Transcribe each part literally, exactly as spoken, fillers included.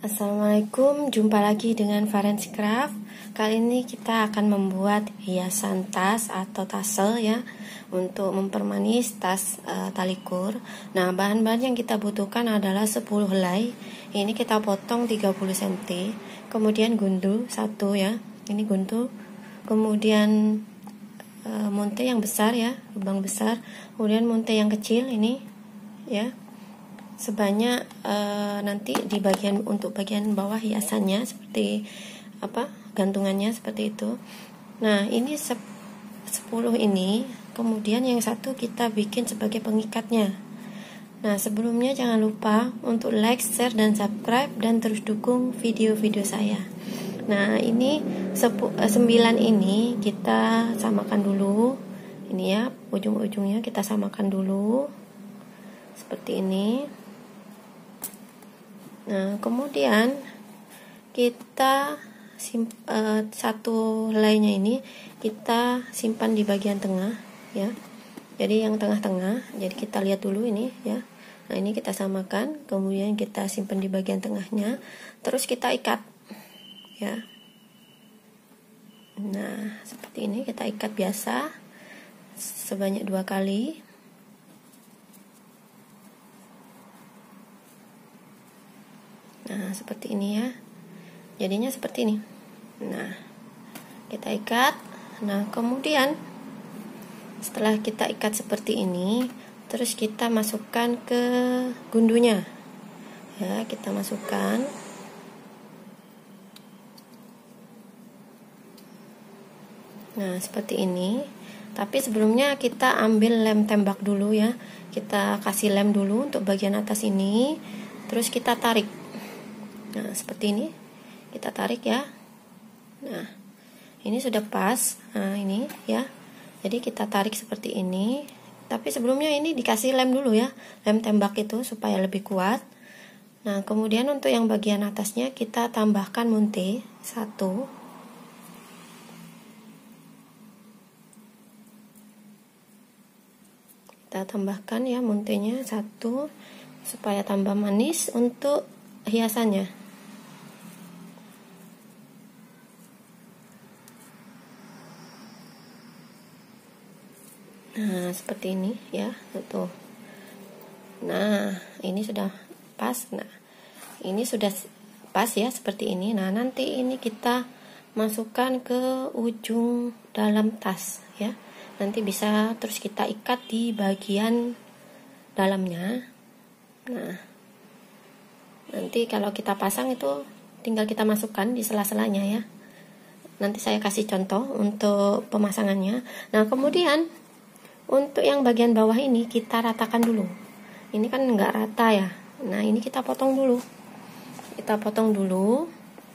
Assalamualaikum, jumpa lagi dengan Farensi Craft. Kali ini kita akan membuat hiasan tas atau tassel ya, untuk mempermanis tas e, tali kur. Nah, bahan-bahan yang kita butuhkan adalah sepuluh helai. Ini kita potong tiga puluh sentimeter. Kemudian gundu satu ya. Ini gundu. Kemudian e, munte yang besar ya, lubang besar. Kemudian munte yang kecil ini ya. Sebanyak e, nanti di bagian untuk bagian bawah hiasannya seperti apa, gantungannya seperti itu. Nah, ini sepuluh ini, kemudian yang satu kita bikin sebagai pengikatnya. Nah, sebelumnya jangan lupa untuk like, share, dan subscribe, dan terus dukung video-video saya. Nah, ini sembilan ini kita samakan dulu. Ini ya, ujung-ujungnya kita samakan dulu seperti ini. Nah, kemudian kita sim, uh, satu helainya ini kita simpan di bagian tengah ya. Jadi yang tengah-tengah. Jadi kita lihat dulu ini ya. Nah, ini kita samakan, kemudian kita simpan di bagian tengahnya. Terus kita ikat ya. Nah, seperti ini kita ikat biasa sebanyak dua kali. Nah, seperti ini ya. Jadinya seperti ini. Nah, kita ikat. Nah, kemudian setelah kita ikat seperti ini, terus kita masukkan ke gundunya. Ya, kita masukkan. Nah, seperti ini. Tapi sebelumnya kita ambil lem tembak dulu ya. Kita kasih lem dulu untuk bagian atas ini. Terus kita tarik. Nah, seperti ini kita tarik ya. Nah, ini sudah pas. Nah, ini ya. Jadi kita tarik seperti ini. Tapi sebelumnya ini dikasih lem dulu ya, lem tembak itu supaya lebih kuat. Nah, kemudian untuk yang bagian atasnya kita tambahkan munte satu. Kita tambahkan ya muntenya satu supaya tambah manis untuk hiasannya. Nah, seperti ini ya, tuh. Nah, ini sudah pas. Nah, ini sudah pas ya, seperti ini. Nah, nanti ini kita masukkan ke ujung dalam tas ya. Nanti bisa terus kita ikat di bagian dalamnya. Nah, nanti kalau kita pasang itu tinggal kita masukkan di sela-selanya ya. Nanti saya kasih contoh untuk pemasangannya. Nah, kemudian untuk yang bagian bawah ini kita ratakan dulu. Ini kan nggak rata ya. Nah, ini kita potong dulu. Kita potong dulu.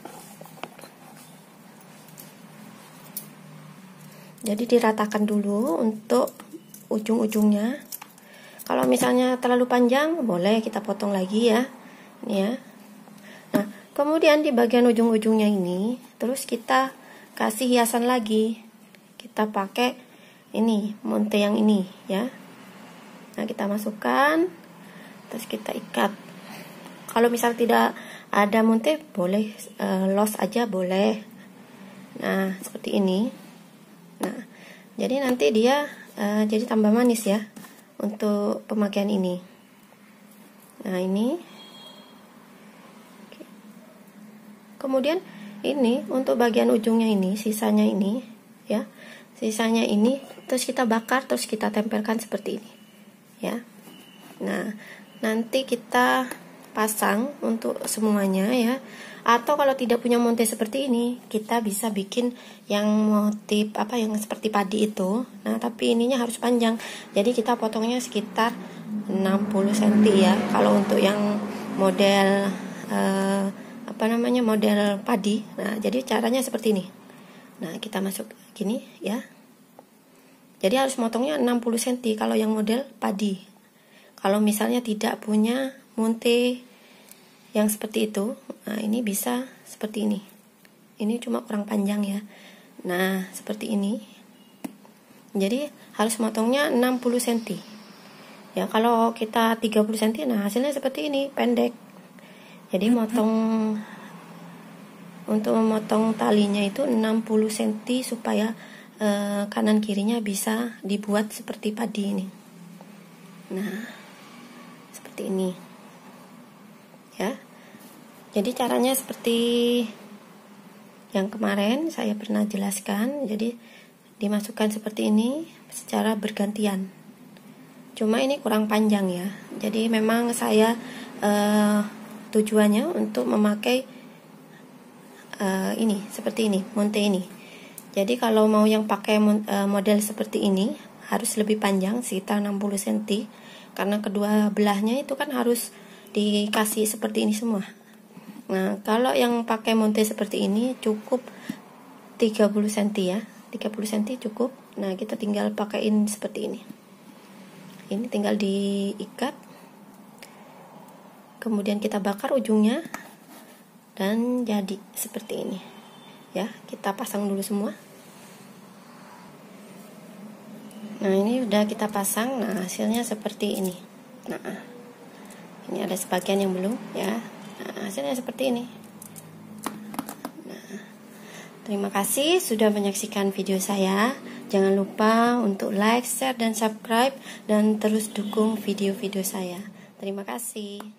Jadi diratakan dulu untuk ujung-ujungnya. Kalau misalnya terlalu panjang, boleh kita potong lagi ya. Ini ya. Nah, kemudian di bagian ujung-ujungnya ini, terus kita kasih hiasan lagi. Kita pakai ini munte yang ini ya. Nah, kita masukkan, terus kita ikat. Kalau misal tidak ada munte, boleh e, los aja boleh. Nah, seperti ini. Nah, jadi nanti dia e, jadi tambah manis ya untuk pemakaian ini. Nah, ini. Kemudian ini untuk bagian ujungnya ini, sisanya ini ya. Sisanya ini terus kita bakar, terus kita tempelkan seperti ini ya. Nah, nanti kita pasang untuk semuanya ya. Atau kalau tidak punya monte seperti ini, kita bisa bikin yang motif apa yang seperti padi itu. Nah, tapi ininya harus panjang. Jadi kita potongnya sekitar enam puluh sentimeter ya. Kalau untuk yang model eh, apa namanya model padi. Nah, jadi caranya seperti ini. Nah, kita masuk gini ya. Jadi harus motongnya enam puluh sentimeter kalau yang model padi. Kalau misalnya tidak punya munte yang seperti itu, nah ini bisa seperti ini. Ini cuma kurang panjang ya. Nah, seperti ini. Jadi harus motongnya enam puluh sentimeter. Ya, kalau kita tiga puluh sentimeter, nah hasilnya seperti ini, pendek. Jadi motong untuk memotong talinya itu enam puluh sentimeter supaya eh, kanan kirinya bisa dibuat seperti padi ini. Nah, seperti ini. Ya. Jadi caranya seperti yang kemarin saya pernah jelaskan. Jadi dimasukkan seperti ini secara bergantian. Cuma ini kurang panjang ya. Jadi memang saya eh, tujuannya untuk memakai eh, ini seperti ini, monte ini. Jadi kalau mau yang pakai eh, model seperti ini harus lebih panjang, sekitar enam puluh sentimeter, karena kedua belahnya itu kan harus dikasih seperti ini semua. Nah, kalau yang pakai monte seperti ini cukup tiga puluh sentimeter ya, tiga puluh sentimeter cukup. Nah, kita tinggal pakaiin seperti ini. Ini tinggal diikat, kemudian kita bakar ujungnya, dan jadi seperti ini. Ya, kita pasang dulu semua. Nah, ini udah kita pasang. Nah, hasilnya seperti ini. Nah, ini ada sebagian yang belum ya. Nah, hasilnya seperti ini. Nah, terima kasih sudah menyaksikan video saya. Jangan lupa untuk like, share, dan subscribe, dan terus dukung video-video saya. Terima kasih.